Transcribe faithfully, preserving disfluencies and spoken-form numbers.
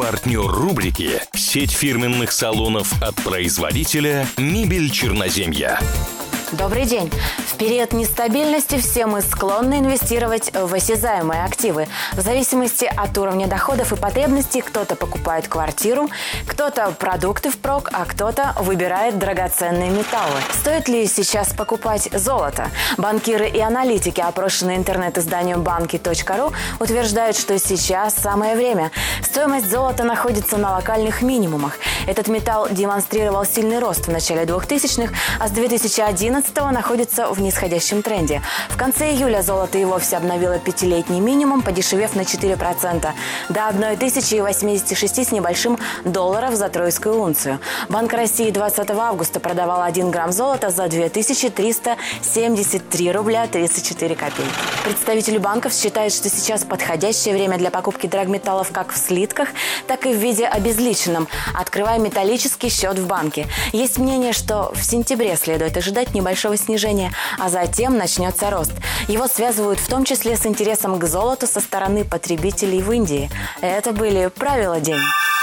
Партнер рубрики – сеть фирменных салонов от производителя «Мебель Черноземья». Добрый день. В период нестабильности все мы склонны инвестировать в осязаемые активы. В зависимости от уровня доходов и потребностей кто-то покупает квартиру, кто-то продукты впрок, а кто-то выбирает драгоценные металлы. Стоит ли сейчас покупать золото? Банкиры и аналитики, опрошенные интернет-изданием банки точка ру, утверждают, что сейчас самое время. Стоимость золота находится на локальных минимумах. Этот металл демонстрировал сильный рост в начале двухтысячных, а с две тысячи одиннадцатого находится в нисходящем тренде. В конце июля золото и вовсе обновило пятилетний минимум, подешевев на четыре процента до тысячи восьмидесяти шести с небольшим долларов за тройскую унцию. Банк России двадцатого августа продавал один грамм золота за две тысячи триста семьдесят три рубля тридцать четыре копейки. Представители банков считают, что сейчас подходящее время для покупки драгметаллов как в слитках, так и в виде обезличенном, открывая металлический счет в банке. Есть мнение, что в сентябре следует ожидать небольшого большого снижения, а затем начнется рост. Его связывают в том числе с интересом к золоту со стороны потребителей в Индии. Это были правила дня.